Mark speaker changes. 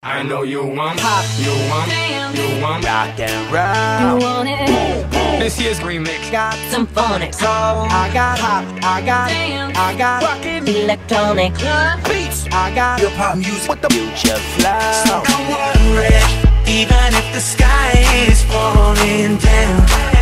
Speaker 1: I know you want pop, you want rock and roll.
Speaker 2: You want it?
Speaker 1: This year's remix
Speaker 2: Got some phonics.
Speaker 3: I got hop, I got rockin'
Speaker 2: Electronic
Speaker 3: beats. I got hip hop music with the future flow.
Speaker 4: Don't worry, even if the sky is falling down.